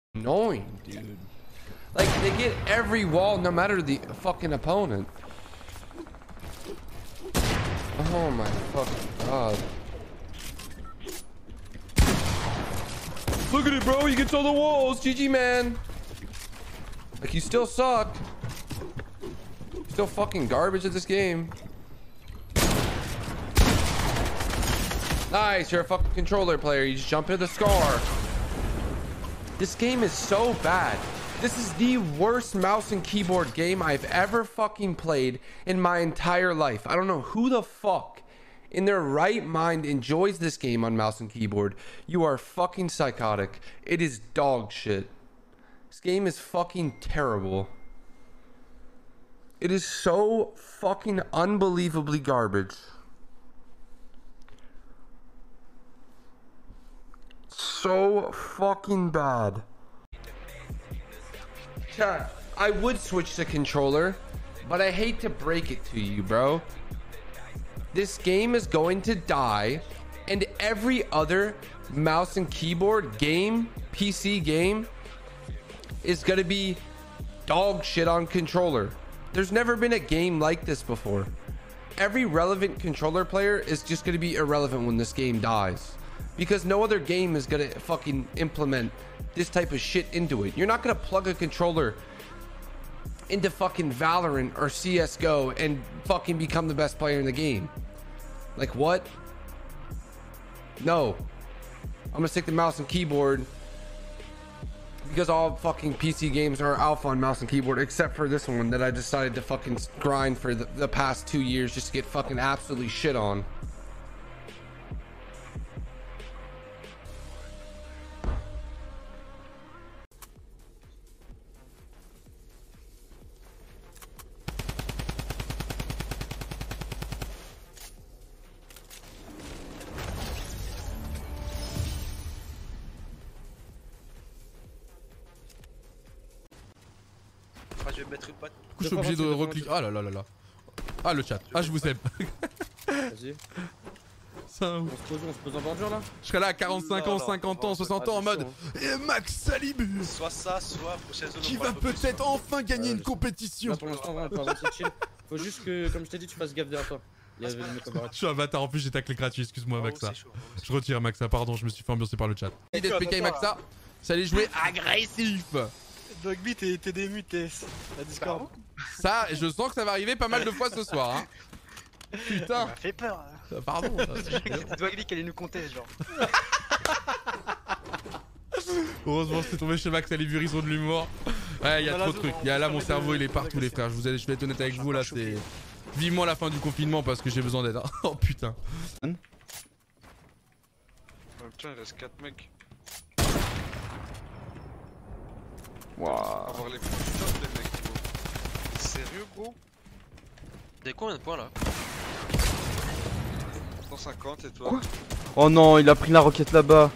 Annoying, dude. Like, they get every wall no matter the fucking opponent. Oh my fucking god. Look at it, bro. He gets all the walls. GG, man. Like, you still suck. You're still fucking garbage at this game. Nice. You're a fucking controller player. You just jump into the scar. This game is so bad. This is the worst mouse and keyboard game I've ever fucking played in my entire life. I don't know who the fuck in their right mind enjoys this game on mouse and keyboard. You are fucking psychotic. It is dog shit. This game is fucking terrible. It is so fucking unbelievably garbage. So fucking bad. Chat, I would switch to controller, but I hate to break it to you, bro. This game is going to die, and every other mouse and keyboard game, PC game, is gonna be dog shit on controller. There's never been a game like this before. Every relevant controller player is just gonna be irrelevant when this game dies, because no other game is gonna fucking implement this type of shit into it. You're not gonna plug a controller into fucking Valorant or CSGO and fucking become the best player in the game. Like, what? No. I'm gonna stick to mouse and keyboard because all fucking PC games are alpha on mouse and keyboard, except for this one that I decided to fucking grind for the past 2 years just to get fucking absolutely shit on. Je vais mettre une patte. Je suis obligé de recliquer. Ah là là là là. Ah le chat. Ah je vous aime. Vas-y. On se pose en bordure là. Je serai là à 45 ans, 50 ans, 60 ans en mode et Max Salibur. Soit ça, soit prochaine zone. Qui va peut-être enfin gagner une compétition. Là pour l'instant on peut avancer chill. Faut juste que, comme je t'ai dit, tu fasses gaffe derrière toi. Il y avait des mecs au Je suis un bâtard, en plus j'ai taclé gratuit, excuse-moi Maxa. Je retire Maxa, pardon, je me suis fait ambiancer par le chat. DSPK Maxa, ça allait jouer agressif. Dogby, t'es dému, t'es la Discord. Ça, je sens que ça va arriver pas mal de fois ce soir. Hein. Putain. Ça m'a fait peur. Pardon. Dogby qui allait nous compter, genre. Heureusement c'est tombé chez Max, les ils ont de l'humour. Ouais, y'a trop de trucs. Là mon cerveau il est partout les frères. Je vais être honnête avec vous là, c'est vivement la fin du confinement parce que j'ai besoin d'aide. Oh putain. Putain, il reste 4 mecs. Waouh. Avoir les plus top les mecs, gros. Sérieux, gros? T'as combien de points là? 150 et toi? Quoi? Oh non, il a pris la roquette là-bas.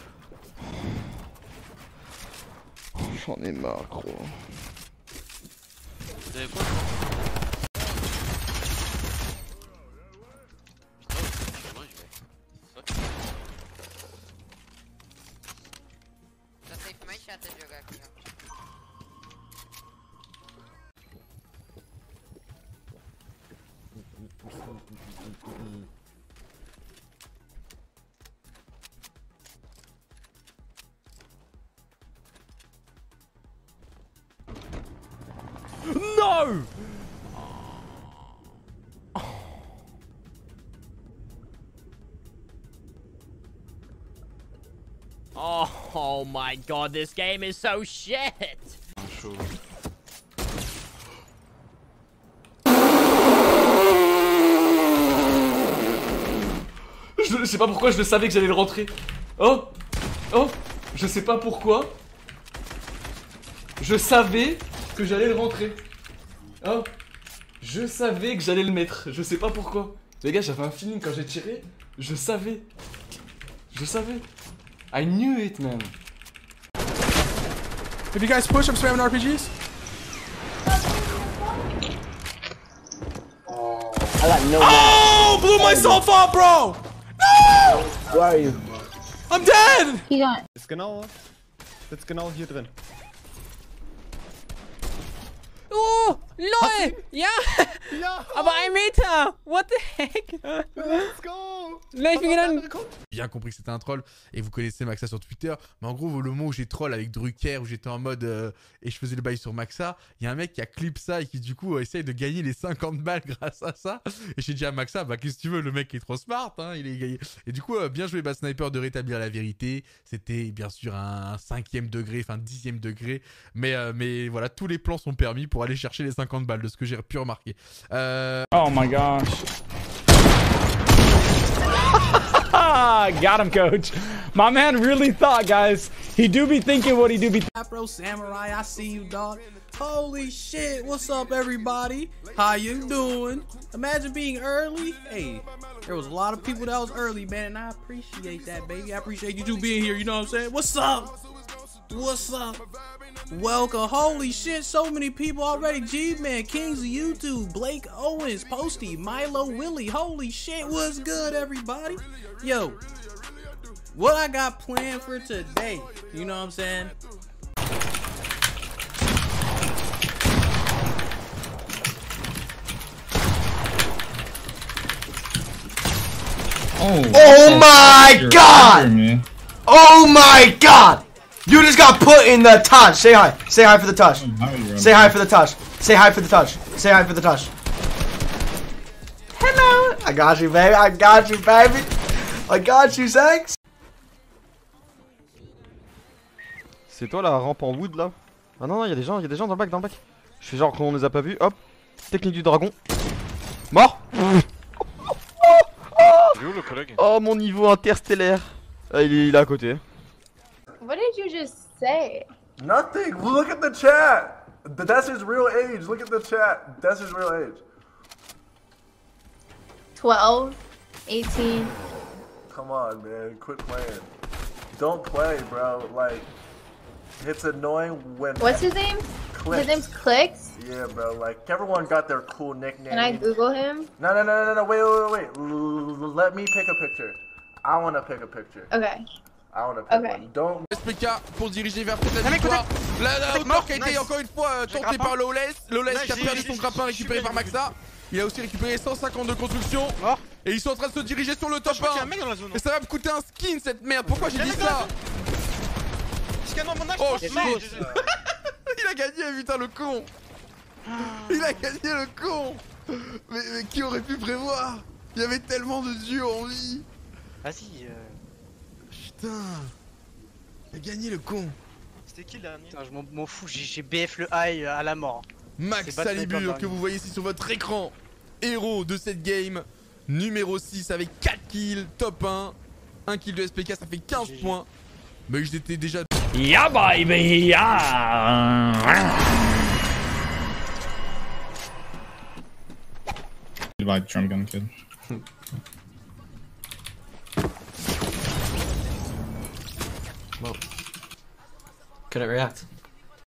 J'en ai marre, gros. T'avais quoi? Já sei mais chata de jogar aqui, ó. No! Oh my god, this game is so shit! Je sais pas pourquoi, je le savais que j'allais le rentrer. Oh! Oh! Je sais pas pourquoi. Je savais que j'allais le rentrer. Oh! Je savais que j'allais le mettre. Je sais pas pourquoi. Les gars, j'avais un feeling quand j'ai tiré. Je savais. Je savais. I knew it, man. If you guys push, I'm spamming RPGs. I got no. Oh! Blew myself up, bro! No! Where are you? I'm dead! He got. Est-ce que non? sitzt genau hier drin. Oh, lol! Ja! Ja! Aber 1 Meter! What the heck? Let's go! Là, ich bin gegangen. J'ai bien compris que c'était un troll et vous connaissez Maxa sur Twitter, mais en gros le moment où j'ai troll avec Drucker, où j'étais en mode et je faisais le bail sur Maxa, il y a un mec qui a clip ça et qui du coup essaye de gagner les 50 balles grâce à ça. Et j'ai dit à Maxa, bah qu'est-ce que tu veux, le mec est trop smart, hein, il est gagné. Et du coup bien joué Bad Sniper de rétablir la vérité. C'était bien sûr un 5e degré, enfin 10e degré, mais voilà, tous les plans sont permis pour aller chercher les 50 balles de ce que j'ai pu remarquer. Oh my gosh. Got him, coach. My man really thought, guys. He do be thinking what he do be. Afro Samurai, I see you, dog. Holy shit, what's up, everybody? How you doing? Imagine being early. Hey, there was a lot of people that was early, man, and I appreciate that, baby. I appreciate you two being here, you know what I'm saying? What's up? What's up? Welcome. Holy shit, so many people already. G-Man, Kings of YouTube, Blake Owens, Posty, Milo Willie. Holy shit, what's good, everybody? Yo, what I got planned for today, you know what I'm saying? Oh my god! Oh my god! You just got put in the touch. Say hi. Say hi for the touch. Say hi for the touch. Say hi for the touch. Say hi for the touch. Hello. I got you, baby. I got you, baby. I got you, Zax. C'est toi la rampe en wood là? Ah non, non, y'a des gens dans le bac, Je fais genre qu'on les a pas vus, hop. Technique du dragon. Mort. Il est où le collègue? Oh mon niveau interstellaire. Ah, il est à côté. What did you just say? Nothing. Look at the chat. That's his real age. Look at the chat. That's his real age. 12, 18. Come on, man. Quit playing. Don't play, bro. Like, it's annoying when. What's his name? Clicks. His name's Clicks? Yeah, bro. Like, everyone got their cool nickname. Can I Google him? No. Wait. Let me pick a picture. I want to pick a picture. Okay. I want to pick Okay. one. Don't. SPK pour se diriger vers peut-être la victoire. La hauteur qui a été encore une fois tentée par Lawless. Lawless qui a perdu son grappin récupéré par Maxa. Il a aussi récupéré 150 de construction. Et ils sont en train de se diriger sur le top 1. Et ça va me coûter un skin cette merde. Pourquoi j'ai dit ça? Oh shit. Il a gagné, putain, le con. Il a gagné, le con. Mais qui aurait pu prévoir? Il y avait tellement de duos en vie. Vas-y. Putain. Il a gagné, le con. C'était qui le dernier? Je m'en fous, j'ai BF le high à la mort. Max Salibur que vous voyez ici sur votre écran. Héros de cette game. Numéro 6 avec 4 kills. Top 1. 1 kill de SPK, ça fait 15 points. Mais j'étais déjà... Yeah, baby, yeah. Like drum gun kid. Well, couldn't react.